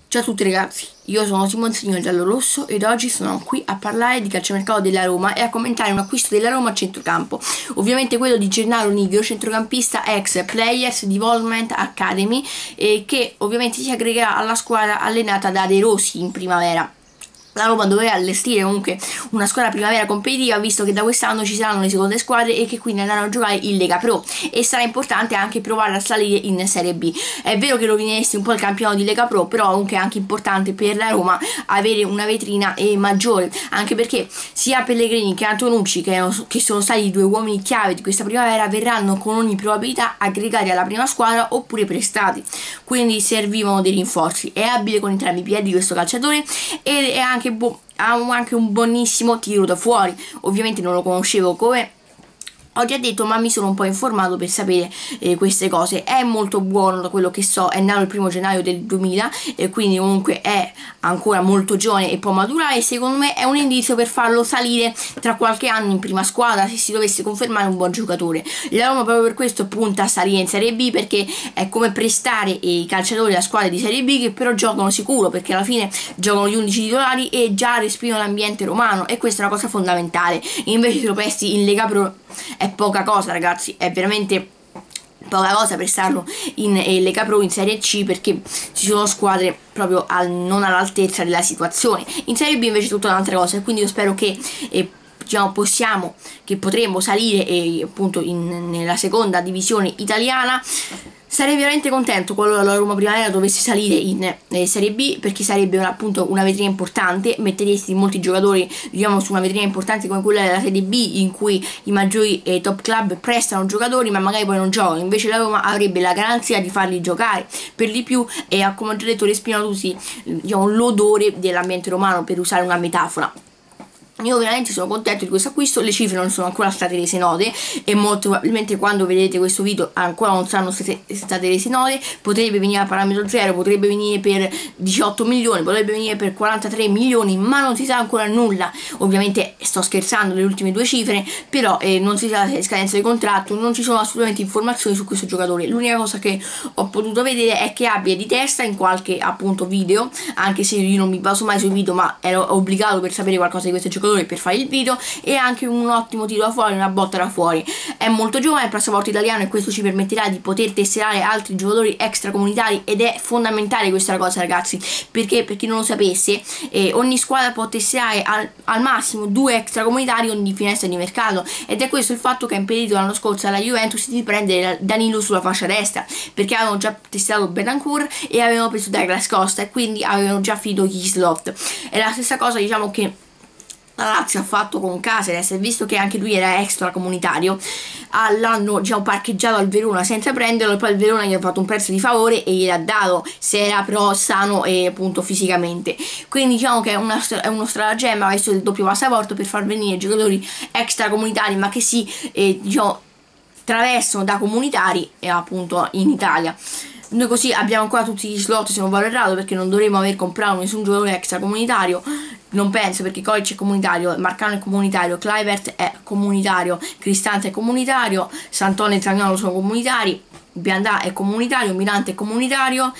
Ciao a tutti ragazzi, io sono Simon Signor Giallorosso ed oggi sono qui a parlare di calciomercato della Roma e a commentare un acquisto della Roma a centrocampo. Ovviamente quello di Gennaro Nigro, centrocampista ex Players Development Academy, che ovviamente si aggregherà alla squadra allenata da De Rossi in primavera. La Roma doveva allestire comunque una squadra primavera competitiva, visto che da quest'anno ci saranno le seconde squadre e che quindi andranno a giocare in Lega Pro, e sarà importante anche provare a salire in Serie B. È vero che rovineresti un po' il campionato di Lega Pro, però comunque è anche importante per la Roma avere una vetrina maggiore, anche perché sia Pellegrini che Antonucci, che sono stati i due uomini chiave di questa primavera, verranno con ogni probabilità aggregati alla prima squadra oppure prestati, quindi servivano dei rinforzi. È abile con entrambi i piedi questo calciatore ed è anche ha anche un buonissimo tiro da fuori. Ovviamente non lo conoscevo come ho già detto, ma mi sono un po' informato per sapere queste cose. È molto buono, da quello che so, è nato il 1° gennaio del 2000 e quindi comunque è ancora molto giovane e può maturare. Secondo me è un indizio per farlo salire tra qualche anno in prima squadra, se si dovesse confermare un buon giocatore. La Roma proprio per questo punta a salire in Serie B, perché è come prestare i calciatori a squadre di Serie B che però giocano sicuro, perché alla fine giocano gli 11 titolari e già respirano l'ambiente romano, e questa è una cosa fondamentale. Invece se lo presti in Lega Pro è poca cosa, ragazzi, è veramente poca cosa per starlo in Lega Pro, in Serie C, perché ci sono squadre proprio non all'altezza della situazione. In Serie B invece è tutta un'altra cosa, e quindi io spero che potremo salire appunto nella seconda divisione italiana. Sarei veramente contento qualora la Roma Primavera dovesse salire in Serie B, perché sarebbe appunto una vetrina importante. Metteresti molti giocatori, diciamo, su una vetrina importante come quella della Serie B, in cui i maggiori top club prestano giocatori ma magari poi non giocano. Invece la Roma avrebbe la garanzia di farli giocare per di più, e come ho già detto respirano tutti, diciamo, l'odore dell'ambiente romano, per usare una metafora. Io veramente sono contento di questo acquisto. Le cifre non sono ancora state rese note e molto probabilmente quando vedete questo video ancora non saranno state rese note. Potrebbe venire a parametro zero, potrebbe venire per 18 milioni, potrebbe venire per 43 milioni, ma non si sa ancora nulla. Ovviamente sto scherzando, le ultime due cifre, però non si sa la scadenza di contratto, non ci sono assolutamente informazioni su questo giocatore. L'unica cosa che ho potuto vedere è che abbia di testa in qualche appunto video, anche se io non mi baso mai sui video, ma ero obbligato per sapere qualcosa di questo giocatore per fare il video, e anche un ottimo tiro da fuori, una botta da fuori. È molto giovane, è il passaporto italiano, e questo ci permetterà di poter tesserare altri giocatori extracomunitari, ed è fondamentale questa cosa, ragazzi, perché per chi non lo sapesse, ogni squadra può tesserare al massimo 2 extracomunitari ogni finestra di mercato, ed è questo il fatto che ha impedito l'anno scorso alla Juventus di prendere Danilo sulla fascia destra, perché avevano già testato Bentancur e avevano preso Douglas Costa, e quindi avevano già finito Kisloft. È la stessa cosa, diciamo, che la Lazio ha fatto con Caceres, visto che anche lui era extracomunitario. L'hanno parcheggiato al Verona senza prenderlo, e poi il Verona gli ha fatto un prezzo di favore e gliel'ha dato, se era però sano e appunto fisicamente. Quindi diciamo che è uno stratagemma questo del doppio passaporto, per far venire giocatori extracomunitari ma che si traversano da comunitari appunto in Italia. Noi così abbiamo ancora tutti gli slot, se non vado errato, perché non dovremmo aver comprato nessun giocatore extracomunitario. Non penso, perché Koic è comunitario, Marcano è comunitario, Kluivert è comunitario, Cristante è comunitario, Santone e Zaniolo sono comunitari, Biandà è comunitario, Mirante è comunitario,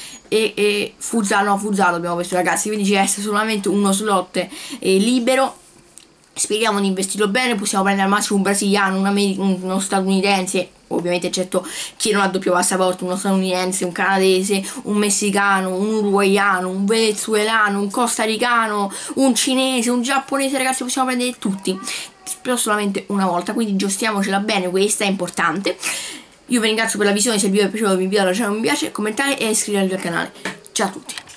e Fuzzalo abbiamo questo, ragazzi, quindi ci resta solamente uno slot libero. Speriamo di investirlo bene. Possiamo prendere al massimo un brasiliano, uno statunitense, ovviamente eccetto chi non ha doppio passaporto, uno statunitense, un canadese, un messicano, un uruguaiano, un venezuelano, un costaricano, un cinese, un giapponese, ragazzi, possiamo prendere tutti, però solamente una volta, quindi giostiamocela bene, questa è importante. Io vi ringrazio per la visione, se il video vi è piaciuto vi invito a lasciare un mi piace, commentare e iscrivervi al canale. Ciao a tutti.